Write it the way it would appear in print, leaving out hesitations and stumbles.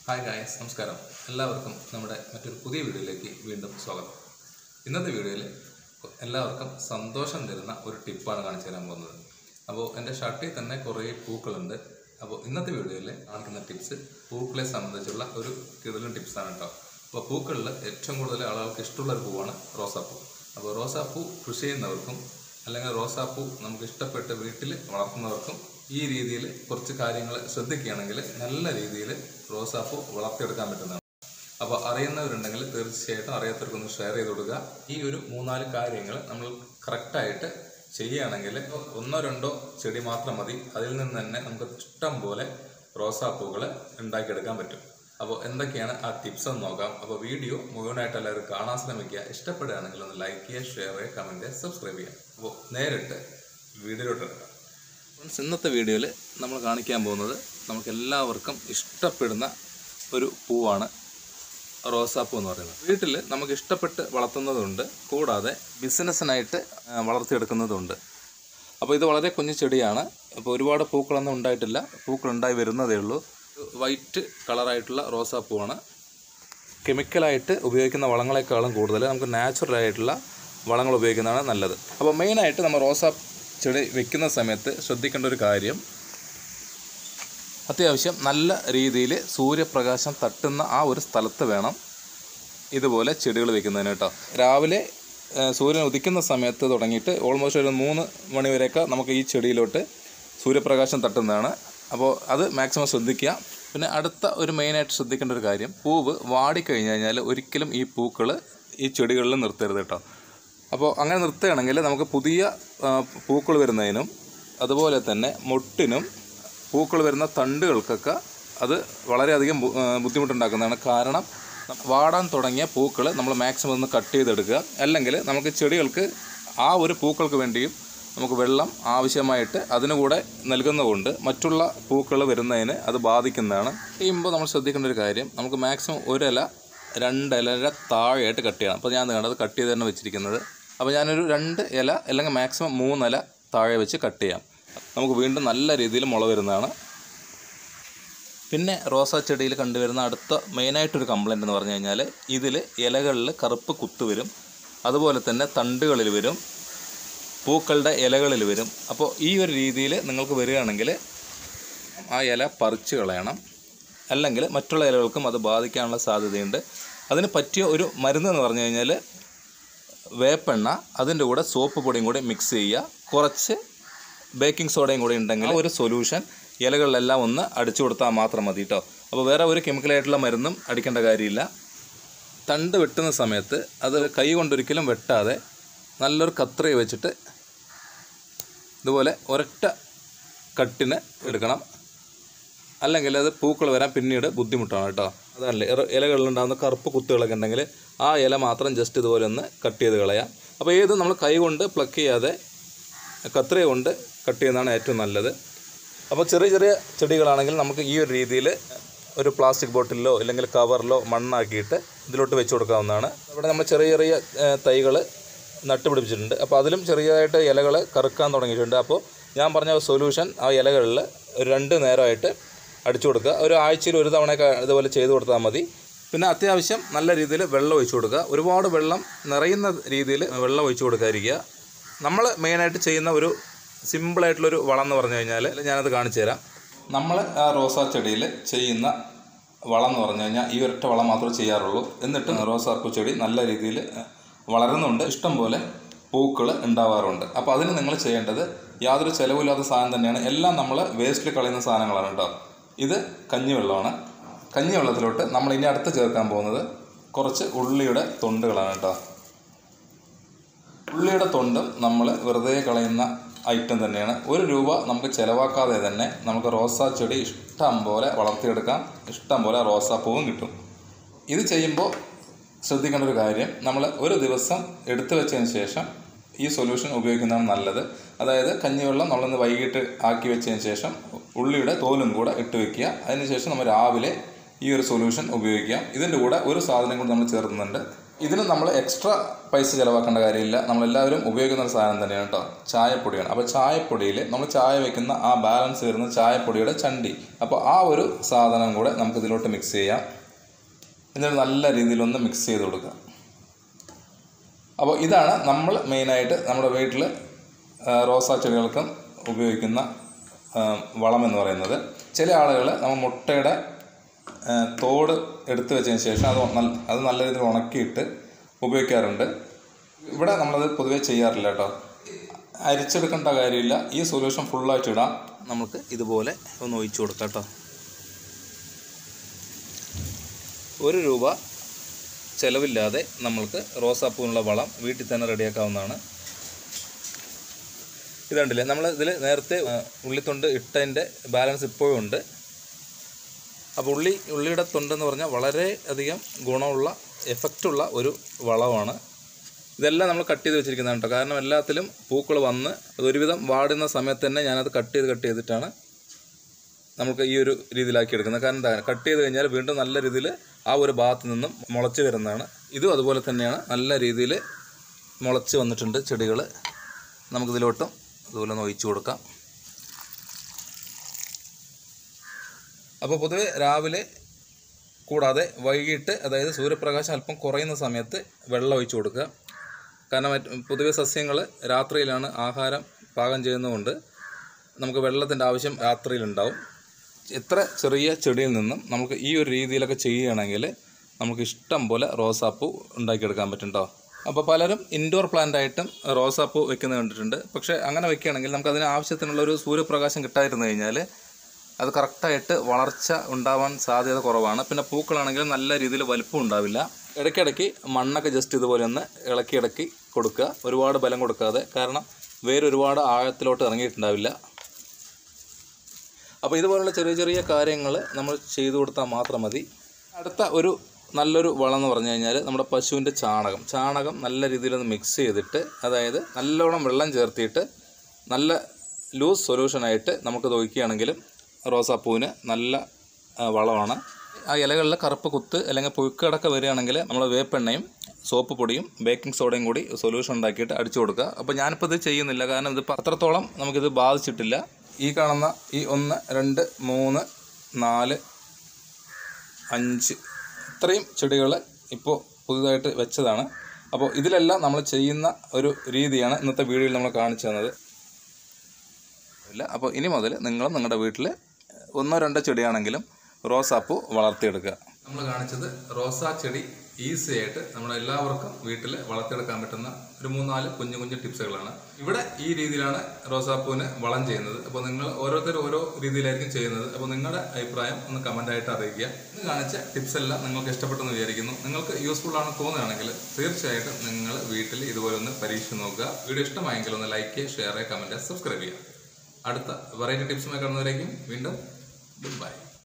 Hi guys, നമസ്കാരം. എല്ലാവർക്കും നമ്മുടെ മറ്റൊരു പുതിയ വീഡിയോയിലേക്ക് വീണ്ടും സ്വാഗതം. ഇന്നത്തെ വീഡിയോയിൽ എല്ലാവർക്കും സന്തോഷം തരുന്ന ഒരു ടിപ്പാണ് കാണിച്ചു തരാൻ പോകുന്നത്. അപ്പോൾ എൻ്റെ ഷർട്ടിൽ തന്നെ കുറേ പൂക്കളുണ്ട്. അപ്പോൾ ഇന്നത്തെ വീഡിയോയിൽ കാണിക്കുന്ന ടിപ്സ് പൂക്കളെ സംബന്ധിച്ചുള്ള ഒരു കിടലൻ ടിപ്സാണ് കേട്ടോ. അപ്പോൾ പൂക്കളിൽ ഏറ്റവും കൂടുതൽ ആളുകൾക്ക് ഇഷ്ടമുള്ളൊരു പൂവാണ് റോസാപ്പൂ. അപ്പോൾ റോസാപ്പൂ കൃഷി ചെയ്യുന്നവർക്കും അല്ലെങ്കിൽ റോസാപ്പൂ നമുക്ക് ഇഷ്ടപ്പെട്ട് വീട്ടിൽ വളർത്തുന്നവർക്കും ഈ രീതിയിൽ കുറച്ച് കാര്യങ്ങൾ ശ്രദ്ധിക്കുകയാണെങ്കിൽ നല്ല രീതിയിൽ റോസാപ്പൂ വളർത്തിയെടുക്കാൻ പറ്റുന്നതാണ്. അപ്പോൾ അറിയുന്നവരുണ്ടെങ്കിൽ തീർച്ചയായിട്ടും അറിയാത്തവർക്കൊന്ന് ഷെയർ ചെയ്ത് കൊടുക്കുക. ഈ ഒരു 3-4 കാര്യങ്ങൾ നമ്മൾ കറക്റ്റായിട്ട് ചെയ്യുകയാണെങ്കിൽ 1-2 ചെടി മാത്രം മതി, അതിൽ നിന്ന് തന്നെ നമുക്ക് ഇഷ്ടം പോലെ റോസാപ്പൂകൾ ഉണ്ടാക്കിയെടുക്കാൻ പറ്റും. അപ്പോൾ എന്തൊക്കെയാണ് ആ ടിപ്സ് എന്ന് നോക്കാം. അപ്പോൾ വീഡിയോ മുഴുവനായിട്ട് എല്ലാവരും കാണാൻ ശ്രമിക്കുക. ഇഷ്ടപ്പെടുകയാണെങ്കിൽ ഒന്ന് ലൈക്ക് ചെയ്യുക, ഷെയർ ചെയ്യുക, കമൻറ്റ് ചെയ്യുക, സബ്സ്ക്രൈബ് ചെയ്യുക. അപ്പോൾ നേരിട്ട് വീഡിയോയിലോട്ട് എടുക്കാം. ഇന്നത്തെ വീഡിയോയിൽ നമ്മൾ കാണിക്കാൻ പോകുന്നത് നമുക്ക് എല്ലാവർക്കും ഇഷ്ടപ്പെടുന്ന ഒരു പൂവാണ് റോസാപ്പൂ എന്ന് പറയുന്നത്. വീട്ടിൽ നമുക്ക് ഇഷ്ടപ്പെട്ട് വളർത്തുന്നതുണ്ട്, കൂടാതെ ബിസിനസ്സിനായിട്ട് വളർത്തിയെടുക്കുന്നതുണ്ട്. അപ്പോൾ ഇത് വളരെ കുഞ്ഞു ചെടിയാണ്. അപ്പോൾ ഒരുപാട് പൂക്കളൊന്നും ഉണ്ടായിട്ടില്ല, പൂക്കളുണ്ടായി വരുന്നതേ ഉള്ളൂ. വൈറ്റ് കളറായിട്ടുള്ള റോസാപ്പൂവാണ്. കെമിക്കലായിട്ട് ഉപയോഗിക്കുന്ന വളങ്ങളെക്കാളും കൂടുതൽ നമുക്ക് നാച്ചുറലായിട്ടുള്ള വളങ്ങൾ ഉപയോഗിക്കുന്നതാണ് നല്ലത്. അപ്പോൾ മെയിനായിട്ട് നമ്മൾ റോസാ ചെടി വെക്കുന്ന സമയത്ത് ശ്രദ്ധിക്കേണ്ട ഒരു കാര്യം, അത്യാവശ്യം നല്ല രീതിയിൽ സൂര്യപ്രകാശം തട്ടുന്ന ആ ഒരു സ്ഥലത്ത് വേണം ഇതുപോലെ ചെടികൾ വെക്കുന്നതിന് കേട്ടോ. രാവിലെ സൂര്യൻ ഉദിക്കുന്ന സമയത്ത് തുടങ്ങിയിട്ട് ഓൾമോസ്റ്റ് ഒരു 3 മണി വരെയൊക്കെ നമുക്ക് ഈ ചെടിയിലോട്ട് സൂര്യപ്രകാശം തട്ടുന്നതാണ്. അപ്പോൾ അത് മാക്സിമം ശ്രദ്ധിക്കുക. പിന്നെ അടുത്ത ഒരു മെയിനായിട്ട് ശ്രദ്ധിക്കേണ്ട ഒരു കാര്യം, പൂവ് വാടിക്കഴിഞ്ഞ് കഴിഞ്ഞാൽ ഒരിക്കലും ഈ പൂക്കൾ ഈ ചെടികളിൽ നിർത്തരുത് കേട്ടോ. അപ്പോൾ അങ്ങനെ നിർത്തുകയാണെങ്കിൽ നമുക്ക് പുതിയ പൂക്കൾ വരുന്നതിനും അതുപോലെ തന്നെ മൊട്ടിനും പൂക്കൾ വരുന്ന തണ്ടുകൾക്കൊക്കെ അത് വളരെയധികം ബുദ്ധിമുട്ടുണ്ടാക്കുന്നതാണ്. കാരണം വാടാൻ തുടങ്ങിയ പൂക്കൾ നമ്മൾ മാക്സിമം ഒന്ന് കട്ട് ചെയ്തെടുക്കുക. അല്ലെങ്കിൽ നമുക്ക് ചെടികൾക്ക് ആ ഒരു പൂക്കൾക്ക് വേണ്ടിയും നമുക്ക് വെള്ളം ആവശ്യമായിട്ട് അതിനുകൂടെ നൽകുന്നതുകൊണ്ട് മറ്റുള്ള പൂക്കൾ വരുന്നതിന് അത് ബാധിക്കുന്നതാണ്. ചെയ്യുമ്പോൾ നമ്മൾ ശ്രദ്ധിക്കേണ്ട ഒരു കാര്യം, നമുക്ക് മാക്സിമം 1 ഇല 2 ഇല താഴെയായിട്ട് കട്ട് ചെയ്യണം. അപ്പോൾ ഞാൻ കണ്ടത് കട്ട് ചെയ്ത് തന്നെ വെച്ചിരിക്കുന്നത്. അപ്പോൾ ഞാനൊരു 2 ഇല അല്ലെങ്കിൽ മാക്സിമം 3 ഇല താഴെ വെച്ച് കട്ട് ചെയ്യാം. നമുക്ക് വീണ്ടും നല്ല രീതിയിൽ മുള വരുന്നതാണ്. പിന്നെ റോസാ ചെടിയിൽ കണ്ടുവരുന്ന അടുത്ത മെയിനായിട്ടൊരു കംപ്ലൈൻറ്റ് എന്ന് പറഞ്ഞു കഴിഞ്ഞാൽ, ഇതിൽ ഇലകളിൽ കറുപ്പ് കുത്ത് വരും, അതുപോലെ തന്നെ തണ്ടുകളിൽ വരും, പൂക്കളുടെ ഇലകളിൽ വരും. അപ്പോൾ ഈ ഒരു രീതിയിൽ നിങ്ങൾക്ക് വരികയാണെങ്കിൽ ആ ഇല പറിച്ച് കളയണം, അല്ലെങ്കിൽ മറ്റുള്ള ഇലകൾക്കും അത് ബാധിക്കാനുള്ള സാധ്യതയുണ്ട്. അതിന് പറ്റിയ ഒരു മരുന്ന് എന്ന് പറഞ്ഞു കഴിഞ്ഞാൽ വേപ്പെണ്ണ, അതിൻ്റെ കൂടെ സോപ്പ് പൊടിയും കൂടി മിക്സ് ചെയ്യുക, കുറച്ച് ബേക്കിംഗ് സോഡയും കൂടി ഉണ്ടെങ്കിൽ ഒരു സൊല്യൂഷൻ ഇലകളിലെല്ലാം ഒന്ന് അടിച്ചു കൊടുത്താൽ മാത്രം മതി കേട്ടോ. അപ്പോൾ വേറെ ഒരു കെമിക്കലായിട്ടുള്ള മരുന്നും അടിക്കേണ്ട കാര്യമില്ല. തണ്ട് വെട്ടുന്ന സമയത്ത് അത് കൈ കൊണ്ടൊരിക്കലും വെട്ടാതെ നല്ലൊരു കത്രിക വെച്ചിട്ട് ഇതുപോലെ ഒരൊറ്റ കട്ടിന് എടുക്കണം, അല്ലെങ്കിൽ അത് പൂക്കൾ വരാൻ പിന്നീട് ബുദ്ധിമുട്ടാണ് കേട്ടോ. അതല്ലേ ഇലകളിലുണ്ടാകുന്ന കറുപ്പ് കുത്തുകളൊക്കെ ഉണ്ടെങ്കിൽ ആ ഇല മാത്രം ജസ്റ്റ് ഇതുപോലെ ഒന്ന് കട്ട് ചെയ്ത് കളയാം. അപ്പോൾ ഏത് നമ്മൾ കൈ കൊണ്ട് പ്ലക്ക് ചെയ്യാതെ കത്രിക കൊണ്ട് കട്ട് ചെയ്യുന്നതാണ് ഏറ്റവും നല്ലത്. അപ്പോൾ ചെറിയ ചെറിയ ചെടികളാണെങ്കിൽ നമുക്ക് ഈ ഒരു രീതിയിൽ ഒരു പ്ലാസ്റ്റിക് ബോട്ടിലോ അല്ലെങ്കിൽ കവറിലോ മണ്ണാക്കിയിട്ട് ഇതിലോട്ട് വെച്ച് കൊടുക്കാവുന്നതാണ്. ഇവിടെ നമ്മൾ ചെറിയ ചെറിയ തൈകൾ നട്ടുപിടിപ്പിച്ചിട്ടുണ്ട്. അപ്പോൾ അതിലും ചെറിയതായിട്ട് ഇലകൾ കറുക്കാൻ തുടങ്ങിയിട്ടുണ്ട്. അപ്പോൾ ഞാൻ പറഞ്ഞ സൊല്യൂഷൻ ആ ഇലകളിൽ 2 നേരമായിട്ട് അടിച്ചു കൊടുക്കുക. ഒരു ആഴ്ചയിൽ 1 തവണയൊക്കെ ഇതുപോലെ ചെയ്ത് കൊടുത്താൽ മതി. പിന്നെ അത്യാവശ്യം നല്ല രീതിയിൽ വെള്ളം ഒഴിച്ചു കൊടുക്കുക. ഒരുപാട് വെള്ളം നിറയുന്ന രീതിയിൽ വെള്ളം ഒഴിച്ചു കൊടുക്കാതിരിക്കുക. നമ്മൾ മെയിനായിട്ട് ചെയ്യുന്ന ഒരു സിമ്പിളായിട്ടുള്ളൊരു വളം എന്ന് പറഞ്ഞു കഴിഞ്ഞാൽ ഞാനത് കാണിച്ചു തരാം. നമ്മൾ ആ റോസാ ചെടിയിൽ ചെയ്യുന്ന വളം എന്ന് പറഞ്ഞു കഴിഞ്ഞാൽ ഈ ഒരൊറ്റ വളം മാത്രമേ ചെയ്യാറുള്ളൂ. എന്നിട്ട് റോസാപ്പൂ ചെടി നല്ല രീതിയിൽ വളരുന്നുണ്ട്, ഇഷ്ടം പോലെ പൂക്കൾ ഉണ്ടാവാറുണ്ട്. അപ്പോൾ അതിന് നിങ്ങൾ ചെയ്യേണ്ടത് യാതൊരു ചിലവില്ലാത്ത സാധനം തന്നെയാണ്. എല്ലാം നമ്മൾ വേസ്റ്റിൽ കളയുന്ന സാധനങ്ങളാണ് കേട്ടോ. ഇത് കഞ്ഞിവെള്ളമാണ്. കഞ്ഞിവെള്ളത്തിലോട്ട് നമ്മൾ ഇനി അടുത്ത് ചേർക്കാൻ പോകുന്നത് കുറച്ച് ഉള്ളിയുടെ തൊണ്ടുകളാണ് കേട്ടോ. ഉള്ളിയുടെ തൊണ്ടും നമ്മൾ വെറുതെ കളയുന്ന ഐറ്റം തന്നെയാണ്. 1 രൂപ നമുക്ക് ചിലവാക്കാതെ തന്നെ നമുക്ക് റോസാ ചെടി ഇഷ്ടം പോലെ വളർത്തിയെടുക്കാം, ഇഷ്ടം പോലെ റോസാപ്പൂവും കിട്ടും. ഇത് ചെയ്യുമ്പോൾ ശ്രദ്ധിക്കേണ്ട ഒരു കാര്യം, നമ്മൾ ഒരു ദിവസം എടുത്തു വെച്ചതിന് ശേഷം ഈ സൊല്യൂഷൻ ഉപയോഗിക്കുന്നതാണ് നല്ലത്. അതായത് കഞ്ഞിവെള്ളം നമ്മളൊന്ന് വൈകിട്ട് ആക്കി വെച്ചതിന് ശേഷം ഉള്ളിയുടെ തോലും കൂടെ ഇട്ട് വെക്കുക. അതിനുശേഷം നമ്മൾ രാവിലെ ഈ ഒരു സൊല്യൂഷൻ ഉപയോഗിക്കാം. ഇതിൻ്റെ കൂടെ ഒരു സാധനം കൂടി നമ്മൾ ചേർക്കുന്നുണ്ട്, ഇതിന് നമ്മൾ എക്സ്ട്രാ പൈസ ചിലവാക്കേണ്ട കാര്യമില്ല. നമ്മളെല്ലാവരും ഉപയോഗിക്കുന്ന ഒരു സാധനം തന്നെയാണ് കേട്ടോ, ചായപ്പൊടിയാണ്. അപ്പോൾ ചായപ്പൊടിയിൽ നമ്മൾ ചായ വയ്ക്കുന്ന ആ ബാലൻസ് വരുന്ന ചായപ്പൊടിയുടെ ചണ്ടി, അപ്പോൾ ആ ഒരു സാധനം കൂടെ നമുക്ക് ഇതിലോട്ട് മിക്സ് ചെയ്യാം. എന്നിട്ട് നല്ല രീതിയിലൊന്ന് മിക്സ് ചെയ്ത് കൊടുക്കുക. അപ്പോൾ ഇതാണ് നമ്മൾ മെയിനായിട്ട് നമ്മുടെ വീട്ടിൽ റോസാ ചെടികൾക്കും ഉപയോഗിക്കുന്ന വളം എന്ന് പറയുന്നത്. ചില ആളുകൾ നമ്മൾ മുട്ടയുടെ തോട് എടുത്തു വെച്ചതിന് ശേഷം അത് നല്ല രീതിയിൽ ഉണക്കിയിട്ട് ഉപയോഗിക്കാറുണ്ട്. ഇവിടെ നമ്മളത് പൊതുവേ ചെയ്യാറില്ല കേട്ടോ. അരിച്ചെടുക്കേണ്ട കാര്യമില്ല. ഈ സൊല്യൂഷൻ ഫുള്ളായിട്ട് ഇടാം. നമുക്ക് ഇതുപോലെ ഒന്ന് ഒഴിച്ചു കൊടുക്കാം കേട്ടോ. 1 രൂപ ചിലവില്ലാതെ നമ്മൾക്ക് റോസാപ്പൂവിനുള്ള വളം വീട്ടിൽ തന്നെ റെഡിയാക്കാവുന്നതാണ്. ഇതുണ്ടല്ലേ, നമ്മൾ ഇതിൽ നേരത്തെ ഉള്ളിത്തൊണ്ട് ഇട്ടതിൻ്റെ ബാലൻസ് ഇപ്പോഴും ഉണ്ട്. അപ്പോൾ ഉള്ളിയുടെ തൊണ്ടെന്ന് പറഞ്ഞാൽ വളരെ അധികം ഗുണമുള്ള എഫക്റ്റുള്ള ഒരു വളമാണ്. ഇതെല്ലാം നമ്മൾ കട്ട് ചെയ്ത് വെച്ചിരിക്കുന്നതാണ് കേട്ടോ. കാരണം എല്ലാത്തിലും പൂക്കൾ വന്ന് അതൊരുവിധം വാടുന്ന സമയത്ത് തന്നെ ഞാനത് കട്ട് ചെയ്തിട്ടാണ് നമുക്ക് ഈ ഒരു രീതിയിലാക്കി എടുക്കുന്നത്. കാരണം എന്താ, കട്ട് ചെയ്ത് കഴിഞ്ഞാൽ വീണ്ടും നല്ല രീതിയിൽ ആ ഒരു ഭാഗത്ത് നിന്നും മുളച്ച് വരുന്നതാണ്. ഇതും അതുപോലെ തന്നെയാണ്, നല്ല രീതിയിൽ മുളച്ച് വന്നിട്ടുണ്ട് ചെടികൾ. നമുക്കിതിലോട്ടും അതുപോലെ ഒന്ന് ഒഴിച്ചു കൊടുക്കാം. അപ്പോൾ പൊതുവെ രാവിലെ കൂടാതെ വൈകിട്ട്, അതായത് സൂര്യപ്രകാശം അല്പം കുറയുന്ന സമയത്ത് വെള്ളം ഒഴിച്ചു കൊടുക്കുക. കാരണം പൊതുവെ സസ്യങ്ങൾ രാത്രിയിലാണ് ആഹാരം പാകം ചെയ്യുന്നതുകൊണ്ട് നമുക്ക് വെള്ളത്തിൻ്റെ ആവശ്യം രാത്രിയിലുണ്ടാവും. എത്ര ചെറിയ ചെടിയിൽ നിന്നും നമുക്ക് ഈ ഒരു രീതിയിലൊക്കെ ചെയ്യുകയാണെങ്കിൽ നമുക്ക് ഇഷ്ടം പോലെ റോസാപ്പൂ ഉണ്ടാക്കിയെടുക്കാൻ പറ്റും കേട്ടോ. അപ്പോൾ പലരും ഇൻഡോർ പ്ലാന്റ് ആയിട്ടും റോസാപ്പൂ വെക്കുന്നത് കണ്ടിട്ടുണ്ട്. പക്ഷേ അങ്ങനെ വെക്കുകയാണെങ്കിൽ നമുക്ക് അതിന് ആവശ്യത്തിനുള്ളൊരു സൂര്യപ്രകാശം കിട്ടാതിരുന്നു കഴിഞ്ഞാൽ അത് കറക്റ്റായിട്ട് വളർച്ച ഉണ്ടാവാൻ സാധ്യത കുറവാണ്. പിന്നെ പൂക്കളാണെങ്കിലും നല്ല രീതിയിൽ വലിപ്പം ഉണ്ടാവില്ല. ഇടയ്ക്കിടയ്ക്ക് മണ്ണൊക്കെ ജസ്റ്റ് ഇതുപോലെ ഒന്ന് ഇളക്കി കൊടുക്കുക, ഒരുപാട് ബലം കൊടുക്കാതെ. കാരണം വേര് ഒരുപാട് ആഴത്തിലോട്ട് ഇറങ്ങിയിട്ടുണ്ടാവില്ല. അപ്പോൾ ഇതുപോലുള്ള ചെറിയ ചെറിയ കാര്യങ്ങൾ നമ്മൾ ചെയ്തു കൊടുത്താൽ മാത്രം മതി. അടുത്ത ഒരു നല്ലൊരു വളം എന്ന് പറഞ്ഞു കഴിഞ്ഞാൽ നമ്മുടെ പശുവിൻ്റെ ചാണകം നല്ല രീതിയിലൊന്ന് മിക്സ് ചെയ്തിട്ട്, അതായത് നല്ലോണം വെള്ളം ചേർത്തിട്ട് നല്ല ലൂസ് സൊല്യൂഷനായിട്ട് നമുക്കത് ഒഴിക്കുകയാണെങ്കിലും റോസാപ്പൂവിന് നല്ല വളമാണ്. ആ ഇലകളിൽ കറുപ്പ് കുത്ത് അല്ലെങ്കിൽ പുഴുക്കടക്കം വരികയാണെങ്കിൽ നമ്മൾ വേപ്പെണ്ണയും സോപ്പ് പൊടിയും ബേക്കിംഗ് സോഡയും കൂടി സൊല്യൂഷൻ ഉണ്ടാക്കിയിട്ട് അടിച്ചു കൊടുക്കുക. അപ്പോൾ ഞാനിപ്പോൾ ഇത് ചെയ്യുന്നില്ല, കാരണം ഇത് അത്രത്തോളം നമുക്കിത് ബാധിച്ചിട്ടില്ല. ഈ കാണുന്ന ഈ 1, 2, 3, 4, 5 ഇത്രയും ചെടികൾ ഇപ്പോൾ പുതുതായിട്ട് വെച്ചതാണ്. അപ്പോൾ ഇതിലെല്ലാം നമ്മൾ ചെയ്യുന്ന ഒരു രീതിയാണ് ഇന്നത്തെ വീഡിയോയിൽ നമ്മൾ കാണിച്ചു തന്നത്. അപ്പോൾ ഇനി മുതൽ നിങ്ങൾ നിങ്ങളുടെ വീട്ടിൽ 1, 2 ചെടിയാണെങ്കിലും റോസാപ്പൂ വളർത്തിയെടുക്കുക. നമ്മൾ കാണിച്ചത് റോസാ ചെടി ഈസി ആയിട്ട് നമ്മളെല്ലാവർക്കും വീട്ടിൽ വളർത്തിയെടുക്കാൻ പറ്റുന്ന ഒരു 3-4 കുഞ്ഞു ടിപ്സുകളാണ്. ഇവിടെ ഈ രീതിയിലാണ് റോസാപ്പൂവിന് വളം ചെയ്യുന്നത്. അപ്പോൾ നിങ്ങൾ ഓരോരുത്തരും ഓരോ രീതിയിലായിരിക്കും ചെയ്യുന്നത്. അപ്പോൾ നിങ്ങളുടെ അഭിപ്രായം ഒന്ന് കമൻ്റായിട്ട് അറിയിക്കുക. ഇന്ന് കാണിച്ച ടിപ്സ് എല്ലാം നിങ്ങൾക്ക് ഇഷ്ടപ്പെട്ടെന്ന് വിചാരിക്കുന്നു. നിങ്ങൾക്ക് യൂസ്ഫുൾ ആണ് തോന്നുകയാണെങ്കിൽ തീർച്ചയായിട്ടും നിങ്ങൾ വീട്ടിൽ ഇതുപോലെ ഒന്ന് പരീക്ഷിച്ച് നോക്കുക. വീഡിയോ ഇഷ്ടമായെങ്കിൽ ഒന്ന് ലൈക്ക് ചെയ്യുക, ഷെയർ ചെയ്യുക, കമൻറ്റ് ചെയ്യുക, സബ്സ്ക്രൈബ് ചെയ്യുക. അടുത്ത വെറൈറ്റി ടിപ്സുമായി കാണുന്നവരേക്കും വീണ്ടും ഗുഡ് ബൈ.